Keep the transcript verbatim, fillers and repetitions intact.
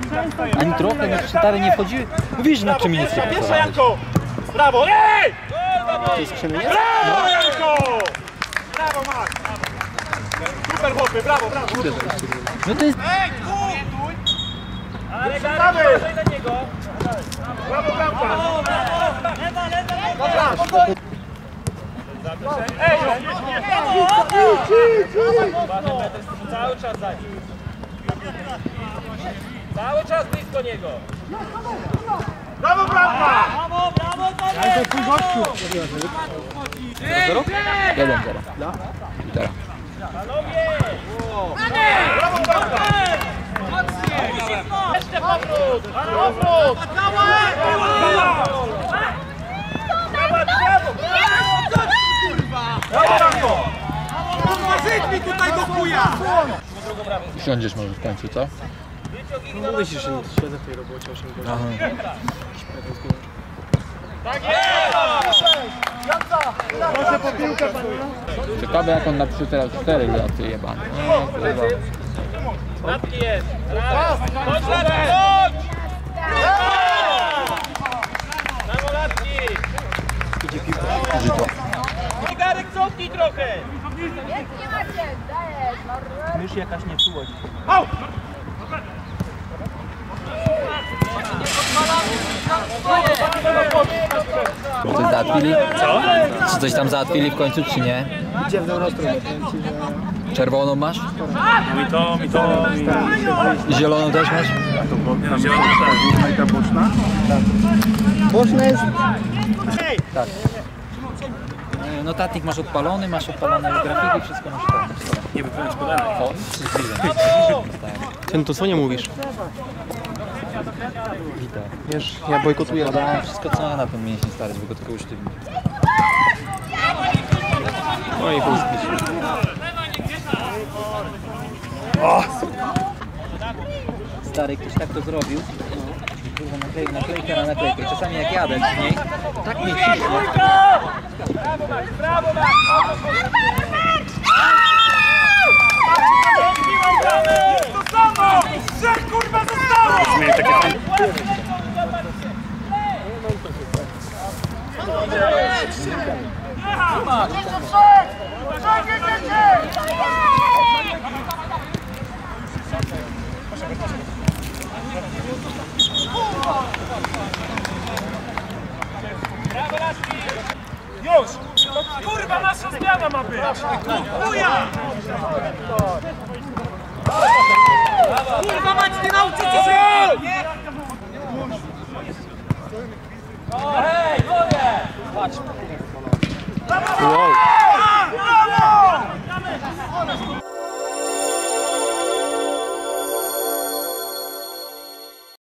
Ani trochę, nie stary nie wchodziły. Mówisz, na czym jest Pierwsza Janko! Brawo! Ej! To jest krzemieniec? Brawo Janko! Brawo Max! Super chłopy, brawo, brawo! No to jest... Ej, tu! Ale damy! Brawo, bramka! Brawo, brawo! Ej, cały czas za nim. Cały czas blisko niego. Brawo, bramka! Brawo, brawo, Ale to twój gościu. zero? jeden zero. Teraz. Brawo, bramka! Jeszcze powrót! Powrót! Brawo, brawo! Żyć mi tutaj do chuja! Siądziesz może w końcu, co? No mówisz, że nie siedzę w tej robocie osiem godzin. Tak jest! Proszę po piłkę, panie. Ciekawe jak on napisze teraz cztery lat jebany. Natki jest! Raz! Chodź, Natki, chodź! Brawo, Natki! Idzie piłka. Żyto. Igarek, cofnij trochę! Jak nie macie, dajesz, no. Mysz jakaś nie czuła. Au! Coś załatwili? Co? Czy coś tam załatwili w końcu, czy nie? Idzie w dobrą stronę. Czerwoną masz? Mi to, mi to, mi... I zieloną też masz? Zielona tak. I ta boczna? Boczna jest... Tak. Notatnik masz odpalony, masz odpalone grafiki, wszystko masz tam. Nie wypełnić podane. O, zbliżę. Ten to co nie mówisz? Witam. Wiesz, ja bojkotuję. Podałem wszystko co na tym mięśnie stary, żeby go tylko usztywnić. No i chuj. Stary, ktoś tak to zrobił. Kurwa, naklej, naklejkę na naklejkę. Czasami jak jadę z niej, tak mnie ciśnie. Brawo, Max! Brawo, Max! To samo! Trzech, kurwa, zostało! Zmienię takie fajne. Już! Kurwa, nasza zmiana ma być! Chuja! Kurwa mać, nie nauczycie się! Hej, górę! Patrz! Brawo! Brawo!